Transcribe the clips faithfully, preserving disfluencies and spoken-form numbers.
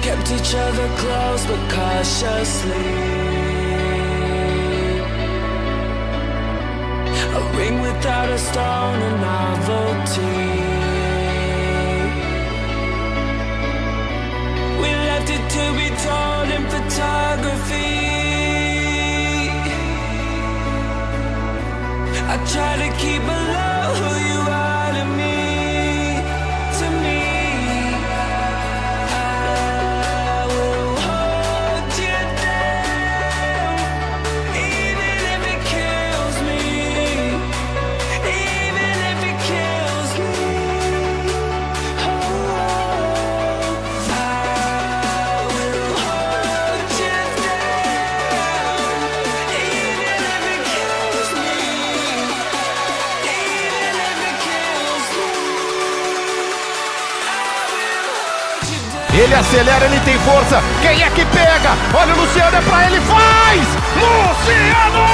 kept each other close but cautiously. A ring without a stone, a novelty. We left it to be told in photography. I try to keep below who you are to me, to me. I will hold you down, even if it kills me, even if it kills me. Oh, I will hold you down, even if it kills me. Ele acelera, ele tem força. Quem é que pega? Olha o Luciano, é pra ele, faz! Luciano!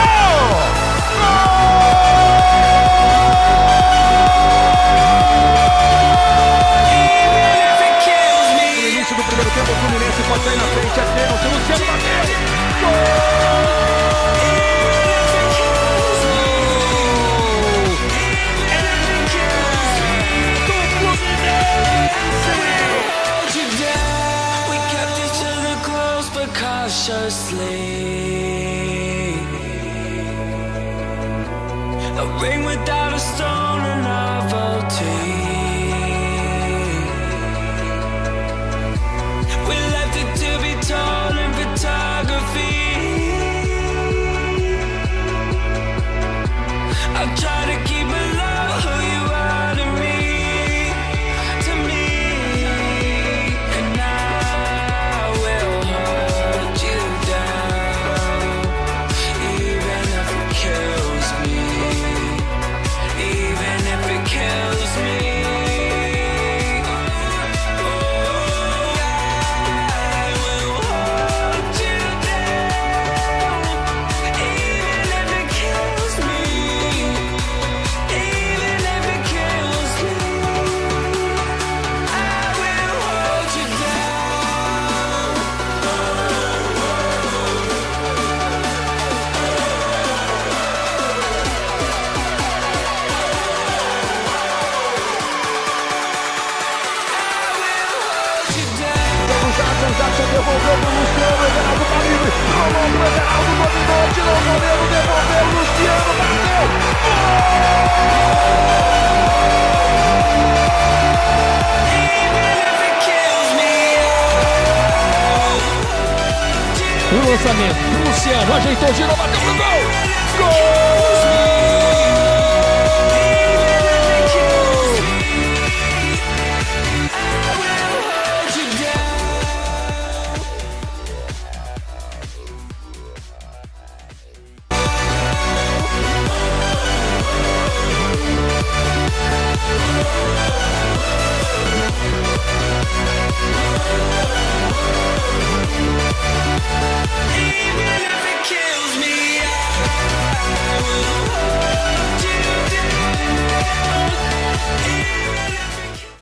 No início do primeiro tempo, o Fluminense pode sair na frente. É pênalti, o Luciano bateu! Gol! Cautiously, a ring without a stone, a novelty. We left it to be told in photography. I try to keep below who you are to me, to me. And I will hold you down, even if it kills me, even if it kills me. Oh, I will hold you down, even if it kills me, even if it kills me. I will hold you down. O Jackson, Jackson devolveu pro Luciano, o Everaldo tá livre. Rolou pro Everaldo, dominou, tirou o goleiro, devolveu, o Luciano bateu. O lançamento, Luciano ajeitou, girou, bateu pro gol!